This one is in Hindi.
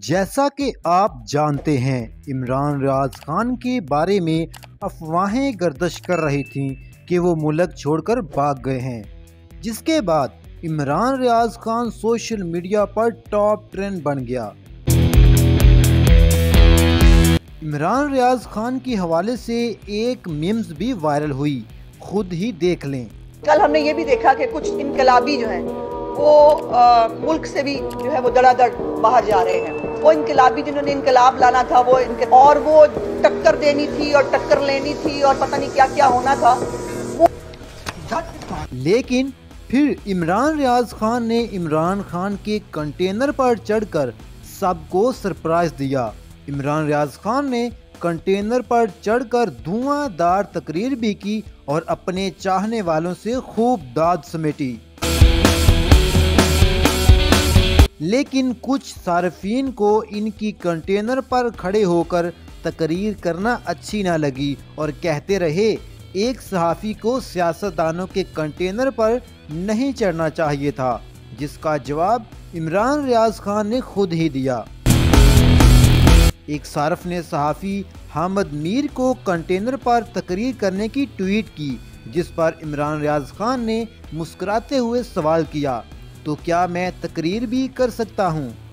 जैसा कि आप जानते हैं, इमरान रियाज खान के बारे में अफवाहें गर्दिश कर रही थीं कि वो मुल्क छोड़कर भाग गए हैं, जिसके बाद इमरान रियाज खान सोशल मीडिया पर टॉप ट्रेंड बन गया। इमरान रियाज खान के हवाले से एक मीम्स भी वायरल हुई, खुद ही देख लें। कल हमने ये भी देखा कि कुछ इनकलाबी जो हैं वो मुल्क से भी जो है वो धड़ाधड़ बाहर जा रहे हैं। वो इनकलाबी जिन्होंने इनकलाब लाना था और वो टक्कर देनी थी और टक्कर लेनी थी और पता नहीं क्या क्या होना था लेकिन फिर इमरान रियाज खान ने इमरान खान के कंटेनर पर चढ़कर सबको सरप्राइज दिया। इमरान रियाज खान ने कंटेनर पर चढ़कर धुआंधार तकरीर भी की और अपने चाहने वालों से खूब दाद समेटी। लेकिन कुछ सार्फिन को इनकी कंटेनर पर खड़े होकर तकरीर करना अच्छी ना लगी और कहते रहे एक सहाफ़ी को सियासतदानों के कंटेनर पर नहीं चढ़ना चाहिए था, जिसका जवाब इमरान रियाज खान ने खुद ही दिया। एक सार्फ ने सहाफ़ी हामिद मीर को कंटेनर पर तकरीर करने की ट्वीट की, जिस पर इमरान रियाज खान ने मुस्कुराते हुए सवाल किया, तो क्या मैं तकरीर भी कर सकता हूँ?